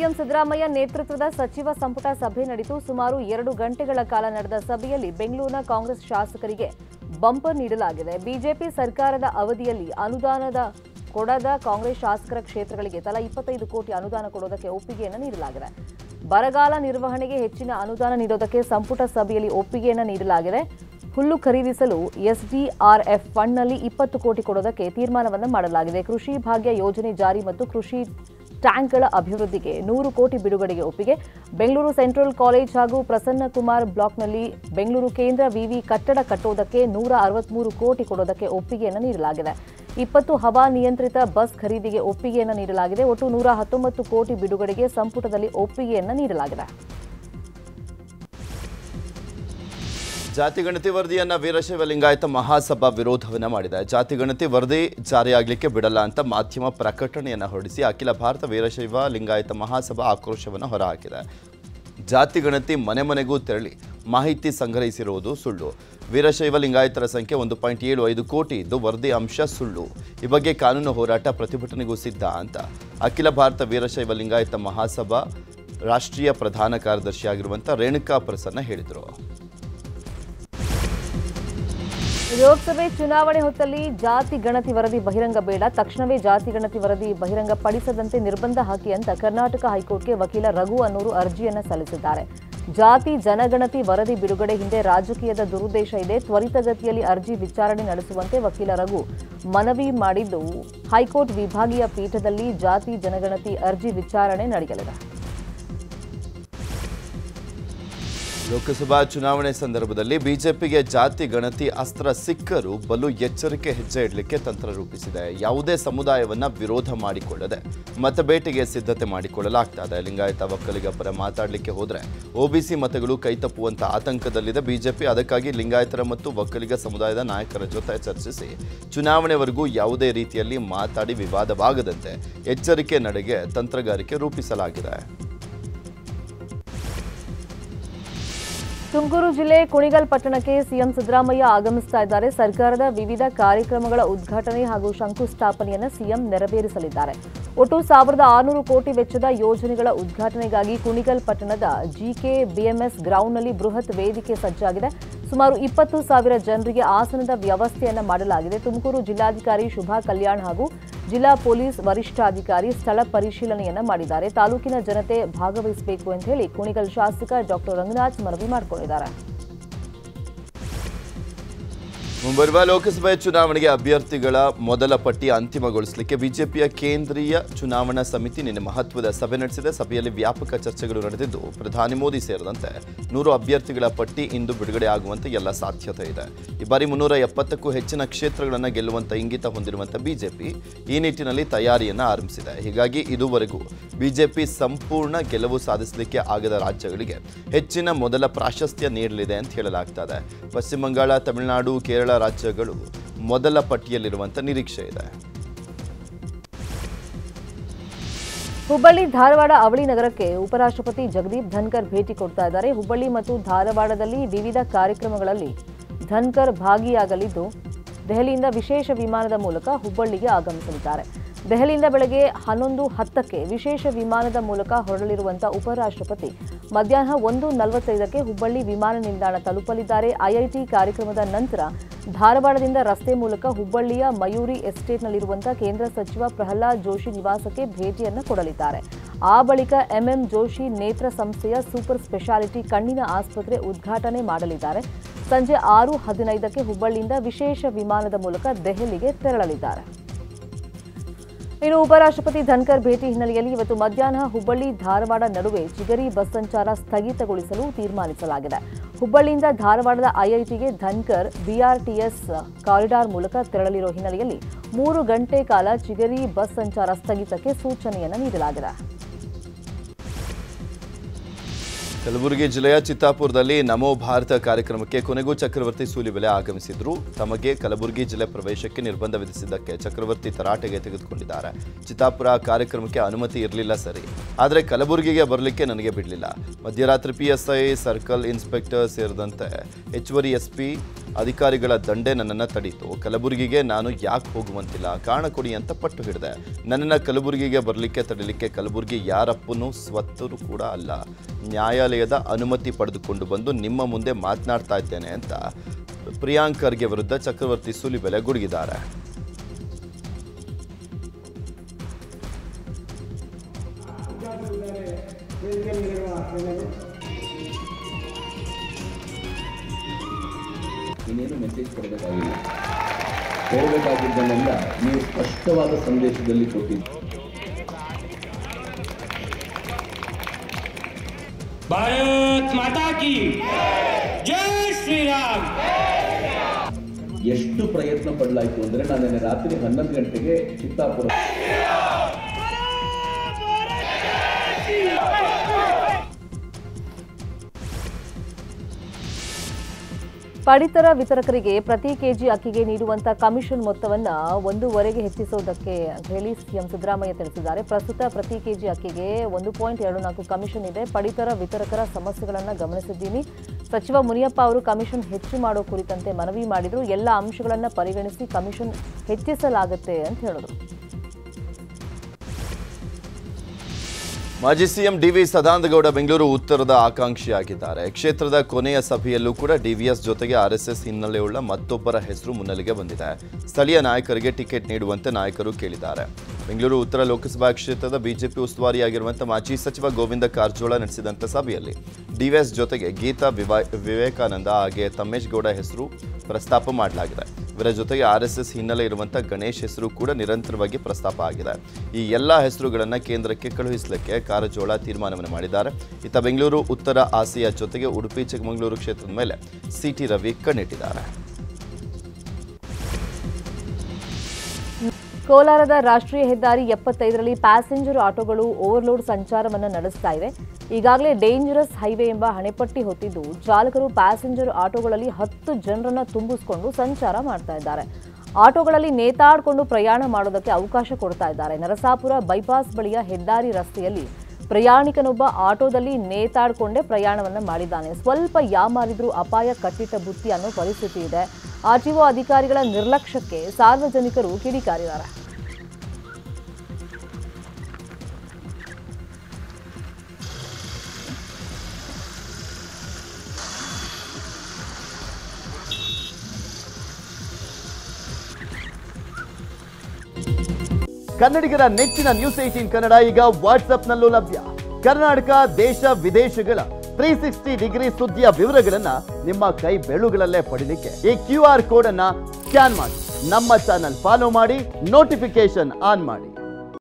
CM Siddaramaiah ನೇತೃತ್ವದ ಸಚಿವ ಸಂಪುಟ ಸಭೆ ನಡೆಯಿತು. ಸುಮಾರು 2 ಗಂಟೆಗಳ ಕಾಲ ನಡೆದ ಸಭೆಯಲ್ಲಿ ಬೆಂಗಳೂರಿನ ಕಾಂಗ್ರೆಸ್ ಶಾಸಕರಿಗೆ ಬಂಪರ್ ನೀಡಲಾಗಿದೆ. ಬಿಜೆಪಿ ಸರ್ಕಾರದ ಅವಧಿಯಲ್ಲಿ ಅನುದಾನದ ಕೊಡದ ಕಾಂಗ್ರೆಸ್ ಶಾಸಕರ ಕ್ಷೇತ್ರಗಳಿಗೆ ತಲಾ 25 ಕೋಟಿ ಅನುದಾನ ಕೊಡೋದಕ್ಕೆ ಒಪ್ಪಿಗೆಯನ್ನು ನೀಡಲಾಗಿದೆ. ಬರಗಾಲ ನಿರ್ವಹಣೆಗೆ ಹೆಚ್ಚಿನ ಅನುದಾನ ನೀಡೋದಕ್ಕೆ ಸಂಪುಟ ಸಭೆಯಲ್ಲಿ ಒಪ್ಪಿಗೆಯನ್ನು ನೀಡಲಾಗಿದೆ. ಹುಲ್ಲು ಖರೀದಿಸಲು ಎಸ್ಡಿಆರ್ಎಫ್ ಫಂಡ್ನಲ್ಲಿ 20 ಕೋಟಿ ಕೊಡೋದಕ್ಕೆ ತೀರ್ಮಾನವನ್ನು ಮಾಡಲಾಗಿದೆ. ಕೃಷಿ ಭಾಗ್ಯ ಯೋಜನೆ ಜಾರಿ ಮತ್ತು ಕೃಷಿ ಟ್ಯಾಂಕ್ಗಳ ಅಭಿವೃದ್ಧಿಗೆ 100 ಕೋಟಿ ಬಿಡುಗಡೆಗೆ ಒಪ್ಪಿಗೆ. ಬೆಂಗಳೂರು ಸೆಂಟ್ರಲ್ ಕಾಲೇಜ್ ಹಾಗೂ ಪ್ರಸನ್ನಕುಮಾರ್ ಬ್ಲಾಕ್ನಲ್ಲಿ ಬೆಂಗಳೂರು ಕೇಂದ್ರ ವಿವಿ ಕಟ್ಟಡ ಕಟ್ಟುವುದಕ್ಕೆ 163 ಕೋಟಿ ಕೊಡೋದಕ್ಕೆ ಒಪ್ಪಿಗೆಯನ್ನು ನೀಡಲಾಗಿದೆ. 20 ಹವಾ ನಿಯಂತ್ರಿತ ಬಸ್ ಖರೀದಿಗೆ ಒಪ್ಪಿಗೆಯನ್ನು ನೀಡಲಾಗಿದೆ. ಒಟ್ಟು 119 ಕೋಟಿ ಬಿಡುಗಡೆಗೆ ಸಂಪುಟದಲ್ಲಿ ಒಪ್ಪಿಗೆಯನ್ನು ನೀಡಲಾಗಿದೆ. ಜಾತಿಗಣತಿ ವರದಿಯನ್ನ ವೀರಶೈವ ಲಿಂಗಾಯತ ಮಹಾಸಭಾ ವಿರೋಧವನ್ನ ಮಾಡಿದೆ. ಜಾತಿಗಣತಿ ವರದಿ ಜಾರಿಯಾಗಲಿಕ್ಕೆ ಬಿಡಲ್ಲ ಅಂತ ಮಾಧ್ಯಮ ಪ್ರಕಟಣೆಯನ್ನು ಹೊರಡಿಸಿ ಅಖಿಲ ಭಾರತ ವೀರಶೈವ ಲಿಂಗಾಯತ ಮಹಾಸಭಾ ಆಕ್ರೋಶವನ್ನು ಹೊರಹಾಕಿದೆ. ಜಾತಿಗಣತಿ ಮನೆ ಮನೆಗೂ ತೆರಳಿ ಮಾಹಿತಿ ಸಂಗ್ರಹಿಸಿರುವುದು ಸುಳ್ಳು. ವೀರಶೈವ ಲಿಂಗಾಯತರ ಸಂಖ್ಯೆ 1.75 ಕೋಟಿ ಇದ್ದು ವರದಿ ಅಂಶ ಸುಳ್ಳು. ಈ ಬಗ್ಗೆ ಕಾನೂನು ಹೋರಾಟ ಪ್ರತಿಭಟನೆಗೂ ಸಿದ್ಧ ಅಂತ ಅಖಿಲ ಭಾರತ ವೀರಶೈವ ಲಿಂಗಾಯತ ಮಹಾಸಭಾ ರಾಷ್ಟ್ರೀಯ ಪ್ರಧಾನ ಕಾರ್ಯದರ್ಶಿಯಾಗಿರುವಂಥ ರೇಣುಕಾ ಪ್ರಸನ್ನ ಹೇಳಿದರು. ಲೋಕಸಭೆ ಚುನಾವಣೆ ಹೊತ್ತಲ್ಲಿ ಜಾತಿ ಗಣತಿ ವರದಿ ಬಹಿರಂಗ ಬೇಡ, ತಕ್ಷಣವೇ ಜಾತಿ ಗಣತಿ ವರದಿ ಬಹಿರಂಗ ಪಡಿಸದಂತೆ ನಿರ್ಬಂಧ ಹಾಕಿ ಅಂತ ಕರ್ನಾಟಕ ಹೈಕೋರ್ಟ್ಗೆ ವಕೀಲ ರಘು ಅನ್ನೂರು ಅರ್ಜಿಯನ್ನು ಸಲ್ಲಿಸಿದ್ದಾರೆ. ಜಾತಿ ಜನಗಣತಿ ವರದಿ ಬಿಡುಗಡೆ ಹಿಂದೆ ರಾಜಕೀಯದ ದುರುದ್ದೇಶ ಇದೆ. ತ್ವರಿತಗತಿಯಲ್ಲಿ ಅರ್ಜಿ ವಿಚಾರಣೆ ನಡೆಸುವಂತೆ ವಕೀಲ ರಘು ಮನವಿ ಮಾಡಿದ್ದು, ಹೈಕೋರ್ಟ್ ವಿಭಾಗೀಯ ಪೀಠದಲ್ಲಿ ಜಾತಿ ಜನಗಣತಿ ಅರ್ಜಿ ವಿಚಾರಣೆ ನಡೆಯಲಿದೆ. ಲೋಕಸಭಾ ಚುನಾವಣೆ ಸಂದರ್ಭದಲ್ಲಿ ಬಿಜೆಪಿಗೆ ಜಾತಿ ಗಣತಿ ಅಸ್ತ್ರ ಸಿಕ್ಕರೂ ಬಲು ಎಚ್ಚರಿಕೆ ಹೆಜ್ಜೆ ಇಡಲಿಕ್ಕೆ ತಂತ್ರ ರೂಪಿಸಿದೆ. ಯಾವುದೇ ಸಮುದಾಯವನ್ನ ವಿರೋಧ ಮಾಡಿಕೊಳ್ಳದೆ ಮತಬೇಟೆಗೆ ಸಿದ್ಧತೆ ಮಾಡಿಕೊಳ್ಳಲಾಗ್ತಾ ಇದೆ. ಲಿಂಗಾಯತ ಒಕ್ಕಲಿಗ ಪರ ಮಾತಾಡಲಿಕ್ಕೆ ಹೋದ್ರೆ ಒಬಿಸಿ ಮತಗಳು ಕೈತಪ್ಪುವಂತ ಆತಂಕದಲ್ಲಿದೆ ಬಿಜೆಪಿ. ಅದಕ್ಕಾಗಿ ಲಿಂಗಾಯತರ ಮತ್ತು ಒಕ್ಕಲಿಗ ಸಮುದಾಯದ ನಾಯಕರ ಜೊತೆ ಚರ್ಚಿಸಿ ಚುನಾವಣೆವರೆಗೂ ಯಾವುದೇ ರೀತಿಯಲ್ಲಿ ಮಾತಾಡಿ ವಿವಾದವಾಗದಂತೆ ಎಚ್ಚರಿಕೆ ನಡೆಗೆ ತಂತ್ರಗಾರಿಕೆ ರೂಪಿಸಲಾಗಿದೆ. ತುಮಕೂರು ಜಿಲ್ಲೆ ಕುಣಿಗಲ್ ಪಟ್ಟಣಕ್ಕೆ ಸಿಎಂ ಸಿದ್ದರಾಮಯ್ಯ ಆಗಮಿಸ್ತಾ ಇದ್ದಾರೆ. ಸರ್ಕಾರದ ವಿವಿಧ ಕಾರ್ಯಕ್ರಮಗಳ ಉದ್ಘಾಟನೆ ಹಾಗೂ ಶಂಕುಸ್ಥಾಪನೆಯನ್ನು ಸಿಎಂ ನೆರವೇರಿಸಲಿದ್ದಾರೆ. ಒಟ್ಟು 1600 ಕೋಟಿ ವೆಚ್ಚದ ಯೋಜನೆಗಳ ಉದ್ಘಾಟನೆಗಾಗಿ ಕುಣಿಗಲ್ ಪಟ್ಟಣದ ಜಿಕೆ ಬಿಎಂಎಸ್ ಗ್ರೌಂಡ್ನಲ್ಲಿ ಬೃಹತ್ ವೇದಿಕೆ ಸಜ್ಜಾಗಿದೆ. ಸುಮಾರು 20,000 ಜನರಿಗೆ ಆಸನದ ವ್ಯವಸ್ಥೆಯನ್ನು ಮಾಡಲಾಗಿದೆ. ತುಮಕೂರು ಜಿಲ್ಲಾಧಿಕಾರಿ ಶುಭಾ ಕಲ್ಯಾಣ್ ಹಾಗೂ ಜಿಲ್ಲಾ ಪೊಲೀಸ್ ವರಿಷ್ಠಾಧಿಕಾರಿ ಸ್ಥಳ ಪರಿಶೀಲನೆಯನ್ನ ಮಾಡಿದ್ದಾರೆ. ತಾಲೂಕಿನ ಜನತೆ ಭಾಗವಹಿಸಬೇಕು ಅಂತ ಹೇಳಿ ಕುಣಿಗಲ್ ಶಾಸಕ ಡಾಕ್ಟರ್ ರಂಗನಾಥ್ ಮನವಿ ಮಾಡಿಕೊಂಡಿದ್ದಾರೆ. ಮುಂಬರುವ ಲೋಕಸಭೆ ಚುನಾವಣೆಗೆ ಅಭ್ಯರ್ಥಿಗಳ ಮೊದಲ ಪಟ್ಟಿ ಅಂತಿಮಗೊಳಿಸಲಿಕ್ಕೆ ಬಿಜೆಪಿಯ ಕೇಂದ್ರೀಯ ಚುನಾವಣಾ ಸಮಿತಿ ನಿನ್ನೆ ಮಹತ್ವದ ಸಭೆ ನಡೆಸಿದೆ. ಸಭೆಯಲ್ಲಿ ವ್ಯಾಪಕ ಚರ್ಚೆಗಳು ನಡೆದಿದ್ದು, ಪ್ರಧಾನಿ ಮೋದಿ ಸೇರಿದಂತೆ 100 ಅಭ್ಯರ್ಥಿಗಳ ಪಟ್ಟಿ ಇಂದು ಬಿಡುಗಡೆ ಆಗುವಂತೆ ಎಲ್ಲ ಸಾಧ್ಯತೆ ಇದೆ. ಈ ಬಾರಿ 370ಕ್ಕೂ ಹೆಚ್ಚಿನ ಕ್ಷೇತ್ರಗಳನ್ನು ಗೆಲ್ಲುವಂತ ಇಂಗಿತ ಹೊಂದಿರುವಂಥ ಬಿಜೆಪಿ ಈ ನಿಟ್ಟಿನಲ್ಲಿ ತಯಾರಿಯನ್ನು ಆರಂಭಿಸಿದೆ. ಹೀಗಾಗಿ ಇದುವರೆಗೂ ಬಿಜೆಪಿ ಸಂಪೂರ್ಣ ಗೆಲುವು ಸಾಧಿಸಲಿಕ್ಕೆ ಆಗದ ರಾಜ್ಯಗಳಿಗೆ ಹೆಚ್ಚಿನ ಮೊದಲ ಪ್ರಾಶಸ್ತ್ಯ ನೀಡಲಿದೆ ಅಂತ ಹೇಳಲಾಗ್ತದೆ. ಪಶ್ಚಿಮ ಬಂಗಾಳ, ತಮಿಳುನಾಡು, ಕೇರಳ ರಾಜ್ಯಗಳು ಮೊದಲ ಪಟ್ಟಿಯಲ್ಲಿರುವಂತ ನಿರೀಕ್ಷೆ ಇದೆ. ಹುಬ್ಬಳ್ಳಿ ಧಾರವಾಡ ಅವಳಿ ನಗರಕ್ಕೆ ಉಪರಾಷ್ಟ್ರಪತಿ ಜಗದೀಪ್ ಧನ್ಕರ್ ಭೇಟಿ ಕೊಡ್ತಾ ಇದ್ದಾರೆ. ಹುಬ್ಬಳ್ಳಿ ಮತ್ತು ಧಾರವಾಡದಲ್ಲಿ ವಿವಿಧ ಕಾರ್ಯಕ್ರಮಗಳಲ್ಲಿ ಧನ್ಕರ್ ಭಾಗಿಯಾಗಲಿದ್ದು, ದೆಹಲಿಯಿಂದ ವಿಶೇಷ ವಿಮಾನದ ಮೂಲಕ ಹುಬ್ಬಳ್ಳಿಗೆ ಆಗಮಿಸಲಿದ್ದಾರೆ. ದೆಹಲಿಯಿಂದ ಬೆಳಗ್ಗೆ 11:10ಕ್ಕೆ ವಿಶೇಷ ವಿಮಾನದ ಮೂಲಕ ಹೊರಡಲಿರುವಂತಹ ಉಪರಾಷ್ಟ್ರಪತಿ ಮಧ್ಯಾಹ್ನ 1:45ಕ್ಕೆ ಹುಬ್ಬಳ್ಳಿ ವಿಮಾನ ನಿಲ್ದಾಣ ತಲುಪಲಿದ್ದಾರೆ. ಐಐಟಿ ಕಾರ್ಯಕ್ರಮದ ನಂತರ ಧಾರವಾಡದಿಂದ ರಸ್ತೆ ಮೂಲಕ ಹುಬ್ಬಳ್ಳಿಯ ಮಯೂರಿ ಎಸ್ಟೇಟ್ನಲ್ಲಿರುವಂತಹ ಕೇಂದ್ರ ಸಚಿವ ಪ್ರಹ್ಲಾದ್ ಜೋಶಿ ನಿವಾಸಕ್ಕೆ ಭೇಟಿಯನ್ನು ಕೊಡಲಿದ್ದಾರೆ. ಆ ಬಳಿಕ ಎಂಎಂ ಜೋಶಿ ನೇತ್ರ ಸಂಸ್ಥೆಯ ಸೂಪರ್ ಸ್ಪೆಷಾಲಿಟಿ ಕಣ್ಣಿನ ಆಸ್ಪತ್ರೆ ಉದ್ಘಾಟನೆ ಮಾಡಲಿದ್ದಾರೆ. ಸಂಜೆ 6:15ಕ್ಕೆ ಹುಬ್ಬಳ್ಳಿಯಿಂದ ವಿಶೇಷ ವಿಮಾನದ ಮೂಲಕ ದೆಹಲಿಗೆ ತೆರಳಲಿದ್ದಾರೆ. ಇನ್ನು ಉಪರಾಷ್ಟ್ರಪತಿ ಧನ್ಕರ್ ಭೇಟಿ ಹಿನ್ನೆಲೆಯಲ್ಲಿ ಇವತ್ತು ಮಧ್ಯಾಹ್ನ ಹುಬ್ಬಳ್ಳಿ ಧಾರವಾಡ ನಡುವೆ ಚಿಗರಿ ಬಸ್ ಸಂಚಾರ ಸ್ಥಗಿತಗೊಳಿಸಲು ತೀರ್ಮಾನಿಸಲಾಗಿದೆ. ಹುಬ್ಬಳ್ಳಿಯಿಂದ ಧಾರವಾಡದ ಐಐಟಿಗೆ ಧನ್ಕರ್ ಬಿಆರ್ಟಿಎಸ್ ಕಾರಿಡಾರ್ ಮೂಲಕ ತೆರಳಲಿರುವ ಹಿನ್ನೆಲೆಯಲ್ಲಿ 3 ಗಂಟೆ ಕಾಲ ಚಿಗರಿ ಬಸ್ ಸಂಚಾರ ಸ್ಥಗಿತಕ್ಕೆ ಸೂಚನೆಯನ್ನು ನೀಡಲಾಗಿದೆ. ಕಲಬುರಗಿ ಜಿಲ್ಲೆಯ ಚಿತ್ತಾಪುರದಲ್ಲಿ ನಮೋ ಭಾರತ ಕಾರ್ಯಕ್ರಮಕ್ಕೆ ಕೊನೆಗೂ ಚಕ್ರವರ್ತಿ ಸೂಲಿಬೆಲೆ ಆಗಮಿಸಿದ್ರು. ತಮಗೆ ಕಲಬುರಗಿ ಜಿಲ್ಲೆ ಪ್ರವೇಶಕ್ಕೆ ನಿರ್ಬಂಧ ವಿಧಿಸಿದ್ದಕ್ಕೆ ಚಕ್ರವರ್ತಿ ತರಾಟೆಗೆ ತೆಗೆದುಕೊಂಡಿದ್ದಾರೆ. ಚಿತ್ತಾಪುರ ಕಾರ್ಯಕ್ರಮಕ್ಕೆ ಅನುಮತಿ ಇರಲಿಲ್ಲ ಸರಿ, ಆದರೆ ಕಲಬುರಗಿಗೆ ಬರಲಿಕ್ಕೆ ನನಗೆ ಬಿಡಲಿಲ್ಲ. ಮಧ್ಯರಾತ್ರಿ PSI, ಸರ್ಕಲ್ ಇನ್ಸ್ಪೆಕ್ಟರ್ ಸೇರಿದಂತೆ ಹೆಚ್ಚುವರಿ SP ಅಧಿಕಾರಿಗಳ ದಂಡೆ ನನ್ನನ್ನು ತಡೀತು. ಕಲಬುರಗಿಗೆ ನಾನು ಯಾಕೆ ಹೋಗುವಂತಿಲ್ಲ, ಕಾರಣ ಕೊಡಿ ಅಂತ ಪಟ್ಟು ಹಿಡಿದೆ. ನನ್ನನ್ನು ಕಲಬುರಗಿಗೆ ಬರಲಿಕ್ಕೆ ತಡೀಲಿಕ್ಕೆ ಕಲಬುರಗಿ ಯಾರಪ್ಪನೂ ಸ್ವತ್ತರು ಕೂಡ ಅಲ್ಲ. ನ್ಯಾಯಾಲಯದ ಅನುಮತಿ ಪಡೆದುಕೊಂಡು ಬಂದು ನಿಮ್ಮ ಮುಂದೆ ಮಾತನಾಡ್ತಾ ಇದ್ದೇನೆ ಅಂತ ಪ್ರಿಯಾಂಕ್ ಖರ್ಗೆ ವಿರುದ್ಧ ಚಕ್ರವರ್ತಿ ಸೂಲಿಬೆಲೆ ಗುಡುಗಿದ್ದಾರೆ. ಇನ್ನೇನು ಮೆಸೇಜ್ ಕೊಡಬೇಕಾಗಿಲ್ಲ, ಹೇಳಬೇಕಾಗಿದ್ದನ್ನೆಲ್ಲ ನೀವು ಸ್ಪಷ್ಟವಾದ ಸಂದೇಶದಲ್ಲಿ ಕೊಟ್ಟಿದ್ದೀರಿ. ಭಾರತ್ ಮಾತಾ ಕಿ ಜೈ ಶ್ರೀರಾಮ್. ಎಷ್ಟು ಪ್ರಯತ್ನ ಪಡಲಾಯಿತು ಅಂದರೆ ನಾನು ನಿನ್ನೆ ರಾತ್ರಿ 11 ಗಂಟೆಗೆ ಚಿತ್ತಾಪುರ ಪಡಿತರ ವಿತರಕರಿಗೆ ಪ್ರತಿ ಕೆಜಿ ಅಕ್ಕಿಗೆ ನೀಡುವಂತ ಕಮಿಷನ್ ಮೊತ್ತವನ್ನು 1.5ಗೆ ಹೆಚ್ಚಿಸುವುದಕ್ಕೆ ಅಂತ ಹೇಳಿ ಸಿಎಂ ಸಿದ್ದರಾಮಯ್ಯ ತಿಳಿಸಿದ್ದಾರೆ. ಪ್ರಸ್ತುತ ಪ್ರತಿ ಕೆಜಿ ಅಕ್ಕಿಗೆ 1.24 ಕಮಿಷನ್ ಇದೆ. ಪಡಿತರ ವಿತರಕರ ಸಮಸ್ಯೆಗಳನ್ನು ಗಮನಿಸಿದ್ದೀನಿ. ಸಚಿವ ಮುನಿಯಪ್ಪ ಅವರು ಕಮಿಷನ್ ಹೆಚ್ಚು ಮಾಡೋ ಕುರಿತಂತೆ ಮನವಿ ಮಾಡಿದ್ರು. ಎಲ್ಲ ಅಂಶಗಳನ್ನು ಪರಿಗಣಿಸಿ ಕಮಿಷನ್ ಹೆಚ್ಚಿಸಲಾಗುತ್ತೆ ಅಂತ ಹೇಳಿದ್ರು. ಮಾಜಿ ಸಿಎಂ DV ಸದಾನಂದಗೌಡ ಬೆಂಗಳೂರು ಉತ್ತರದ ಆಕಾಂಕ್ಷಿಯಾಗಿದ್ದಾರೆ. ಕ್ಷೇತ್ರದ ಕೊನೆಯ ಸಭೆಯಲ್ಲೂ ಕೂಡ DVS ಜೊತೆಗೆ RSS ಹಿನ್ನೆಲೆಯುಳ್ಳ ಮತ್ತೊಬ್ಬರ ಹೆಸರು ಮುನ್ನೆಲೆಗೆ ಬಂದಿದೆ. ಸ್ಥಳೀಯ ನಾಯಕರಿಗೆ ಟಿಕೆಟ್ ನೀಡುವಂತೆ ನಾಯಕರು ಕೇಳಿದ್ದಾರೆ. ಬೆಂಗಳೂರು ಉತ್ತರ ಲೋಕಸಭಾ ಕ್ಷೇತ್ರದ ಬಿಜೆಪಿ ಉಸ್ತುವಾರಿಯಾಗಿರುವಂಥ ಮಾಜಿ ಸಚಿವ ಗೋವಿಂದ ಕಾರಜೋಳ ನಡೆಸಿದಂಥ ಸಭೆಯಲ್ಲಿ DVS ಜೊತೆಗೆ ಗೀತಾ ವಿವೇಕಾನಂದ ಹಾಗೆ ತಮ್ಮೇಶ್ ಗೌಡ ಹೆಸರು ಪ್ರಸ್ತಾಪ ಮಾಡಲಾಗಿದೆ. ಇವರ ಜೊತೆಗೆ RSS ಹಿನ್ನೆಲೆ ಇರುವಂಥ ಗಣೇಶ್ ಹೆಸರು ಕೂಡ ನಿರಂತರವಾಗಿ ಪ್ರಸ್ತಾಪ ಆಗಿದೆ. ಈ ಎಲ್ಲ ಹೆಸರುಗಳನ್ನು ಕೇಂದ್ರಕ್ಕೆ ಕಳುಹಿಸಲಿಕ್ಕೆ ಕಾರಜೋಳ ತೀರ್ಮಾನವನ್ನು ಮಾಡಿದ್ದಾರೆ. ಇತ್ತ ಬೆಂಗಳೂರು ಉತ್ತರ ಆಸಿಯಾ ಜೊತೆಗೆ ಉಡುಪಿ ಚಿಕ್ಕಮಗಳೂರು ಕ್ಷೇತ್ರದ ಮೇಲೆ CT ರವಿ ಕಣ್ಣಿಟ್ಟಿದ್ದಾರೆ. ಕೋಲಾರದ ರಾಷ್ಟ್ರೀಯ ಹೆದ್ದಾರಿ 75ರಲ್ಲಿ ಪ್ಯಾಸೆಂಜರ್ ಆಟೋಗಳು ಓವರ್ಲೋಡ್ ಸಂಚಾರವನ್ನು ನಡೆಸ್ತಾ ಇವೆ. ಈಗಾಗಲೇ ಡೇಂಜರಸ್ ಹೈವೇ ಎಂಬ ಹಣೆಪಟ್ಟಿ ಹೊತ್ತಿದ್ದು ಚಾಲಕರು ಪ್ಯಾಸೆಂಜರ್ ಆಟೋಗಳಲ್ಲಿ 10 ಜನರನ್ನ ತುಂಬಿಸಿಕೊಂಡು ಸಂಚಾರ ಮಾಡ್ತಾ ಇದ್ದಾರೆ. ಆಟೋಗಳಲ್ಲಿ ನೇತಾಡಿಕೊಂಡು ಪ್ರಯಾಣ ಮಾಡೋದಕ್ಕೆ ಅವಕಾಶ ಕೊಡ್ತಾ ಇದ್ದಾರೆ. ನರಸಾಪುರ ಬೈಪಾಸ್ ಬಳಿಯ ಹೆದ್ದಾರಿ ರಸ್ತೆಯಲ್ಲಿ ಪ್ರಯಾಣಿಕನೊಬ್ಬ ಆಟೋದಲ್ಲಿ ನೇತಾಡಿಕೊಂಡೇ ಪ್ರಯಾಣವನ್ನು ಮಾಡಿದ್ದಾನೆ. ಸ್ವಲ್ಪ ಯಾಮಾರಿದ್ರೂ ಅಪಾಯ ಕಟ್ಟಿಟ್ಟ ಬುತ್ತಿ ಅನ್ನೋ ಪರಿಸ್ಥಿತಿ ಇದೆ. RTO ಅಧಿಕಾರಿಗಳ ನಿರ್ಲಕ್ಷ್ಯಕ್ಕೆ ಸಾರ್ವಜನಿಕರು ಕಿಡಿಕಾರಿದ್ದಾರೆ. ಕನ್ನಡಿಗರ ನೆಚ್ಚಿನ ನ್ಯೂಸ್ 18 ಕನ್ನಡ ಈಗ ವಾಟ್ಸ್ಆಪ್ನಲ್ಲೂ ಲಭ್ಯ. ಕರ್ನಾಟಕ, ದೇಶ ವಿದೇಶಗಳ 360 ಡಿಗ್ರಿ ಸುದ್ದಿಯ ವಿವರಗಳನ್ನ ನಿಮ್ಮ ಕೈ ಬೆರಳುಗಳಲ್ಲೇ ಪಡಿಲಿಕ್ಕೆ ಈ QR ಕೋಡ್ ಅನ್ನ ಸ್ಕ್ಯಾನ್ ಮಾಡಿ ನಮ್ಮ ಚಾನಲ್ ಫಾಲೋ ಮಾಡಿ, ನೋಟಿಫಿಕೇಶನ್ ಆನ್ ಮಾಡಿ.